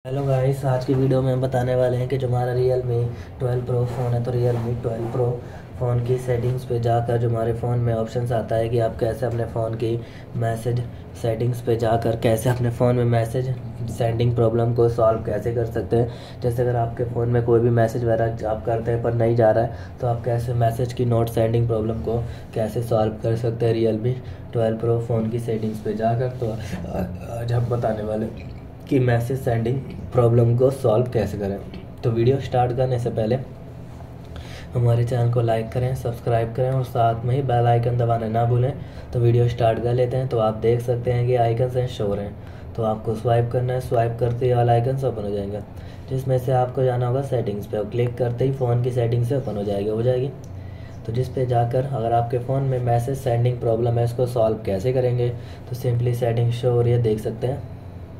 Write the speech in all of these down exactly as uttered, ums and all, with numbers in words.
Hello guys, आज की video में हम बताने वाले हैं कि जो हमारा Realme twelve pro phone है तो Realme twelve pro phone की सेटिंग्स पे जाकर जो हमारे फ़ोन में ऑप्शंस आता है कि आप कैसे अपने फ़ोन की मैसेज सेटिंग्स पे जाकर कैसे अपने फ़ोन में मैसेज सेंडिंग प्रॉब्लम को सॉल्व कैसे कर सकते हैं। जैसे अगर आपके फ़ोन में कोई भी मैसेज वगैरह आप करते हैं पर नहीं जा रहा है तो आप कैसे मैसेज की नोट सेंडिंग प्रॉब्लम को कैसे सॉल्व कर सकते हैं Realme twelve pro phone की सेटिंग्स पे जाकर। तो आज हम बताने वाले कि मैसेज सेंडिंग प्रॉब्लम को सॉल्व कैसे करें। तो वीडियो स्टार्ट करने से पहले हमारे चैनल को लाइक करें, सब्सक्राइब करें और साथ में ही बेल आइकन दबाना ना भूलें। तो वीडियो स्टार्ट कर लेते हैं। तो आप देख सकते हैं कि आइकन से शो रहे हैं, तो आपको स्वाइप करना है। स्वाइप करते ही वाला आइकन से ओपन हो जाएगा, जिसमें से आपको जाना होगा सेटिंग्स पे और क्लिक करते ही फ़ोन की सेटिंग से ओपन हो जाएगी हो जाएगी तो जिस पे जाकर अगर आपके फ़ोन में मैसेज सेंडिंग प्रॉब्लम है इसको सॉल्व कैसे करेंगे। तो सिंपली सेटिंग शो हो रही है, देख सकते हैं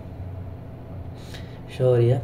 शो हो रही है।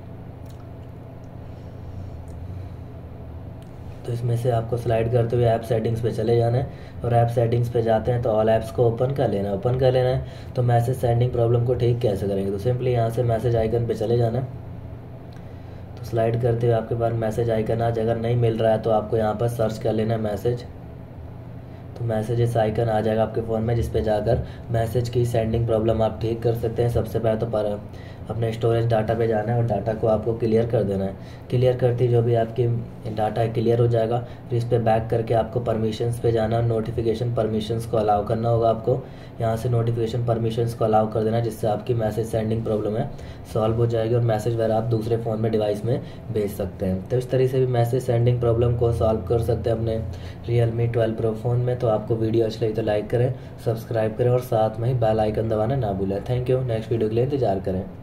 तो इसमें से आपको स्लाइड करते हुए ऐप सेटिंग्स पे चले जाना है और ऐप सेटिंग्स पे जाते हैं तो ऑल ऐप्स को ओपन कर लेना है ओपन कर लेना है तो मैसेज सेंडिंग प्रॉब्लम को ठीक कैसे करेंगे। तो सिंपली यहाँ से मैसेज आइकन पे चले जाना है। तो स्लाइड करते हुए आपके पास मैसेज आइकन आज अगर नहीं मिल रहा है तो आपको यहाँ पर सर्च कर लेना है मैसेज। तो मैसेजेस आइकन आ जाएगा आपके फ़ोन में, जिस पे जाकर मैसेज की सेंडिंग प्रॉब्लम आप ठीक कर सकते हैं। सबसे पहले तो पर अपने स्टोरेज डाटा पे जाना है और डाटा को आपको क्लियर कर देना है। क्लियर करते ही जो भी आपकी डाटा है क्लियर हो जाएगा। फिर इस पर बैक करके आपको परमिशंस पे जाना और नोटिफिकेशन परमिशंस को अलाउ करना होगा आपको। यहाँ से नोटिफिकेशन परमिशंस को अलाउ कर देना, जिससे आपकी मैसेज सेंडिंग प्रॉब्लम है सॉल्व हो जाएगी और मैसेज वगैरह आप दूसरे फ़ोन में डिवाइस में भेज सकते हैं। तो इस तरीके से भी मैसेज सेंडिंग प्रॉब्लम को सॉल्व कर सकते हैं अपने Realme twelve pro phone में। तो आपको वीडियो अच्छी लगी तो लाइक करें, सब्सक्राइब करें और साथ में ही बेल आइकन दबाना ना भूलें। Thank you. नेक्स्ट वीडियो के लिए इंतजार करें।